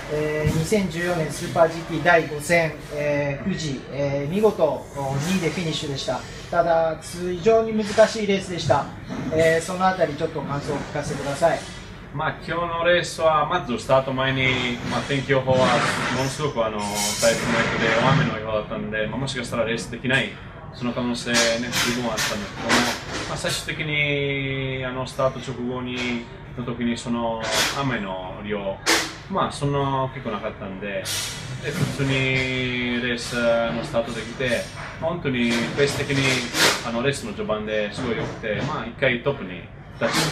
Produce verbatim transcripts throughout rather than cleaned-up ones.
えー、にせんじゅうよねんスーパー ジーティー だいご戦、えー、富士、えー、見事にいでフィニッシュでした。ただ非常に難しいレースでした。えー、そのあたりちょっと感想を聞かせてください。 まあ、今日のレースはまずスタート前に、まあ、天気予報はものすごくあの台風の影響で大雨の予報だったんで、まあ、もしかしたらレースできないその可能性、ね、十分あったんですけども、まあ、最終的にあのスタート直後にの時にその雨の量、まあ、そんな大きくなかったんで、で普通にレースのスタートできて、まあ、本当にベース的にあのレースの序盤ですごい良くて、まあ、いっかいトップに出して。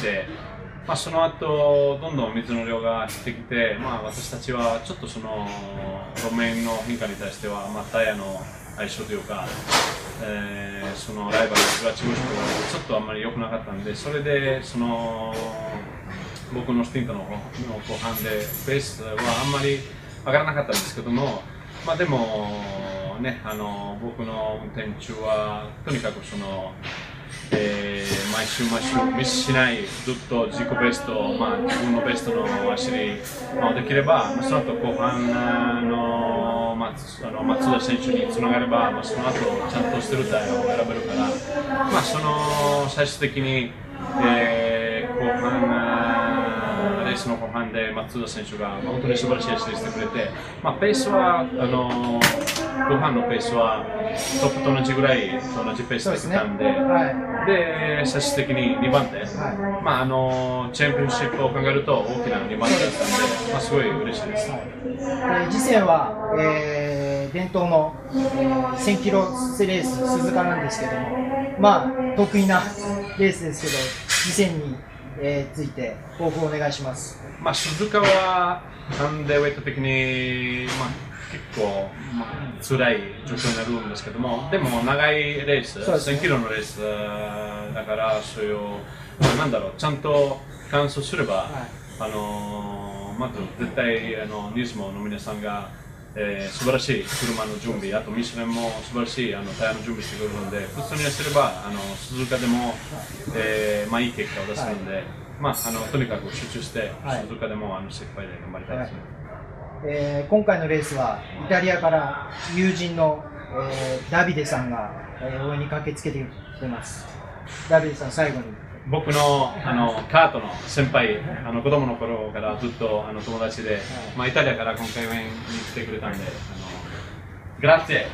まあその後どんどん水の量が減ってきて、まあ、私たちはちょっとその路面の変化に対しては、まあ、タイヤの相性というか、えー、そのライバルがチームがちょっとあんまり良くなかったんで、それでその僕のスティントの後半でベースはあんまり上がらなかったんですけども、まあ、でもね、あの僕の運転中はとにかくその。えー、毎週毎週ミスしない、ずっと自己ベスト、まあ、自分のベストの走り、まあ、できれば、まあ、その後後半の、まあ、あの松田選手につながれば、まあ、その後ちゃんとしてるタイヤを選べるから、まあ、その最終的に、えー、後半レースの後半で松田選手が本当に素晴らしい走りしてくれて、まあ、ペースはあの後半のペースはトップと同じぐらい同じペースで来たんで、で、ねはい、最終的ににばん手、はいまあ、あのチャンピオンシップを考えると大きなにばん手だったんで、まあ、すごい嬉しいです。はいえー、次戦は、えー、伝統の、えー、せんキロレース鈴鹿なんですけども、まあ、得意なレースですけど、次戦に、えー、ついて抱負をお願いします。 まあ、鈴鹿はハンデウェイト的に、まあ、結構、まあ、辛い状況になるんですけども、でも長いレース、ね、せんキロのレースだから、そういう、なんだろう、ちゃんと完走すれば、はい、あのまず絶対あのニズモの皆さんが、えー、素晴らしい車の準備、あとミシュランも素晴らしいあのタイヤの準備してくるので、普通にすればあの鈴鹿でも、えーまあ、いい結果を出せるので、はいまあ、あのとにかく集中して、はい、鈴鹿でもあの精一杯で頑張りたいですね。はいえー、今回のレースはイタリアから友人の、えー、ダビデさんが、えー、応援に駆けつけてきてます。ダビデさん、最後に僕のあのカートの先輩、あの子供の頃からずっとあの友達で、はいまあ、イタリアから今回応援に来てくれたんで、あのグラッツェ。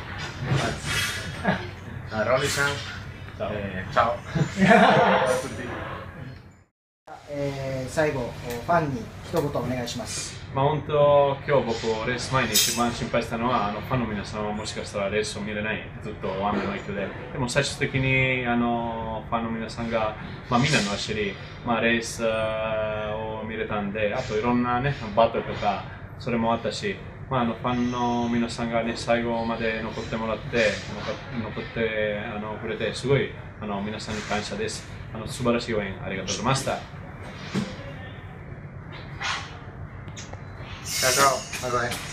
ロリさん、えー、チャオ。 えー、最後、ファンに一言お願いします。 まあ本当、今日僕、レース前に一番心配したのは、あのファンの皆さんはもしかしたらレースを見れない、ずっと雨の影響で、でも最終的にあのファンの皆さんが、まあ、みんなの走り、まあ、レースを見れたんで、あといろんな、ね、バトルとか、それもあったし、まあ、あのファンの皆さんが、ね、最後まで残ってもらって、残ってあのくれて、すごいあの皆さんに感謝です。あの素晴らしい応援ありがとうございました。 Ciao, ciao, bye bye.